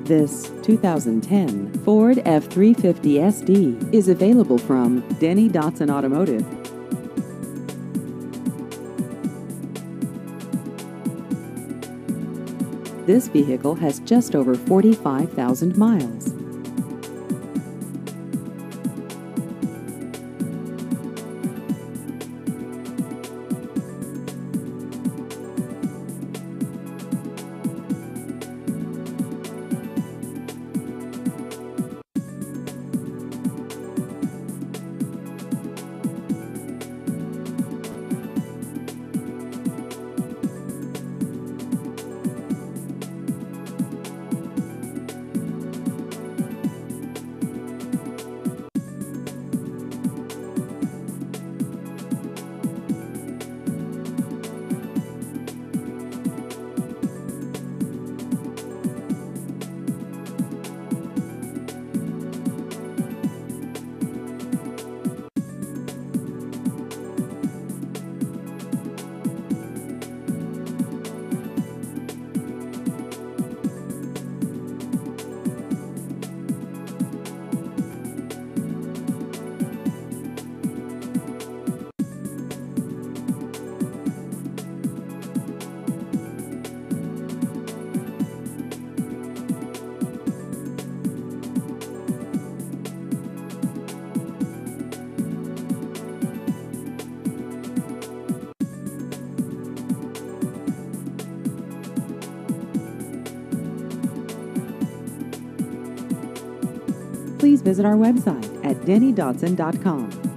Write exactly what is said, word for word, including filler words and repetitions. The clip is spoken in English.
This two thousand ten Ford F three fifty S D is available from Denny Dotson Automotive. This vehicle has just over forty-five thousand miles. Please visit our website at denny dotson dot com.